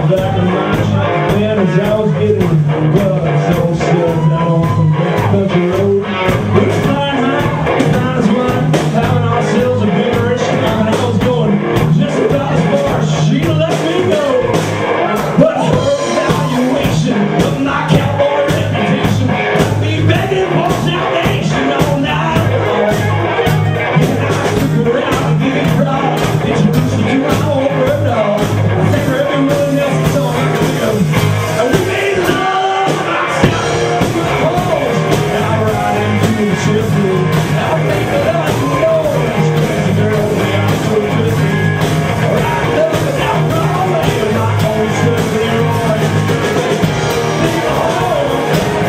back of my truck, man, as I was getting buzzed, so still down on some backcountry road. We were flying high, not as wide, having ourselves a big race, and I was going just about as far as she let me go. But her evaluation of my cowboy reputation left me begging for salvation all night long. And I took her out to get it right, introduced her to my old bird dog. I think her everyone else is on her live. And we made love outside of my halls. And I ride into the chimney. I think that I know this crazy girl that I'm so twisted. Right up and down Broadway with my own Slippy Roy. Sing along,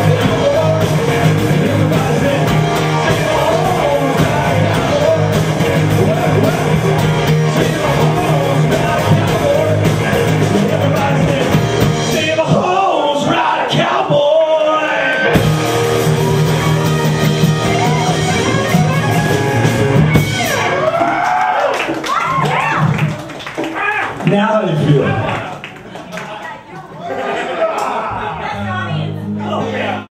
everybody say, sing along, right cowboy. Sing along, right cowboy. Everybody say, sing along, right cowboy. Now how do you feel?